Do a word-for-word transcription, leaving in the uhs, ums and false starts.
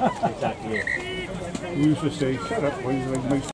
Exactly. We used to say, shut up, boys, like,